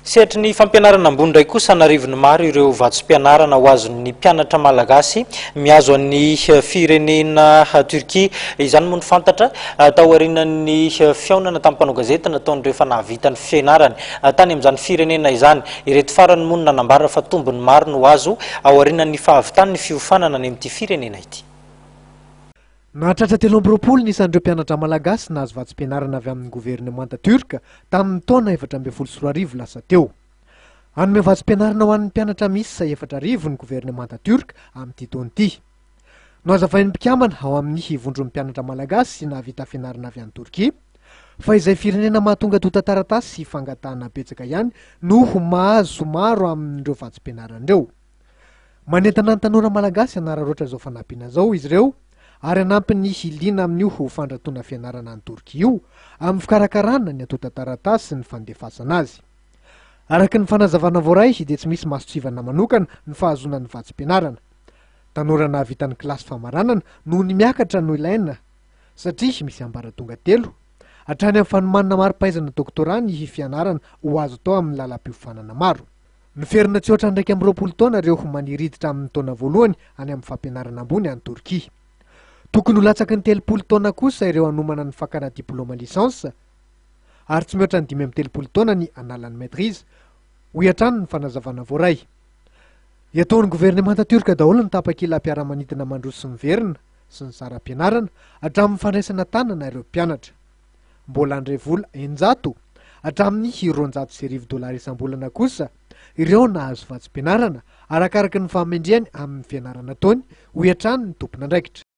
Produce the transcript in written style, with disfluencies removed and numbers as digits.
Sehatry ny fampianarana ambony indray kosa narivony maro ireo vatsom-pianarana ho azon'ny mpianatra malagasy miazo an'ny firenena Turkia. Izany moa ny fantatra tao aorianan'ny fiaonana tamin'ny mpanao gazety nataony rehefa nahavita ny fianarany tany amin'izany firenena izany. Ireto farany moa nanambara fa tombony maro no azo ao aorianan'ny fahavitan'ny fiofanana any amin'ity firenena ity. Nahatratra 320 isan'ireo mpianatra malagasy nahazo vatsom-pianarana avy amin'ny governemanta turka tamin'ny taona 2014 lasa teo. Hanome vatsom-pianarana ho an'ny mpianatra miisa 4,000 ny governemanta turka amin'ity taona ity. No hazavain'ny mpikambana ao amin'ny vondron'ny mpianatra malagasy nahavita fianarana avy any Turkia fa izay firenena mahatonga dota taratasy sy fangatahana betsaka ihany no mahazo maro amin'ireo vatsom-pianarana ireo. Manentana ny tanora malagasy hanararoatra izao fanampiana izao izy ireo ary anampy ny hiliana amin'io fandratoana fianarana any Turkia io amin'ny fikarakarana ny atota taratasy sy ny fandefasana azy. Araka ny fanazavana voaray dia tsy misy masotsivana manokana ny fahazonan'ny vatsom-pianarana. Tanora nahavita ny kilasy famaranana no ny miakatra no ilaina satria misy ambaratonga 3 hatrany amin'ny fanomanana mari-pahaizana doktora ny fianarana ho azo tao amin'ny lalam-piofanana maro. Ny ferina tsy ohatra 120 taona ireo maniriditra amin'ny taona voalohany any amin'ny fampianarana ambony any Turkia. Tokony ho latsaky ny 30 taona kosa ireo hanomana ny fakana diplôma lisansa ary tsy mihoatra ny 5 taona ny analan'ny maîtrise ho hatrany ny fanazavana voaray. Iataon'ny governemanta turka daholo ny tapakila-piaramanidina mandroso sy miverina sy ny saram-pianarana hatramin'ny fandraisana tanana ireo mpianatra. Mbola andray vola 900 hatramin'ny $200 isam-bolana kosa ireo nahazo vatsom-pianarana arakaraka ny fahamendrehany amin'ny fianarana taony ho hatrany ny tompona andraikitra.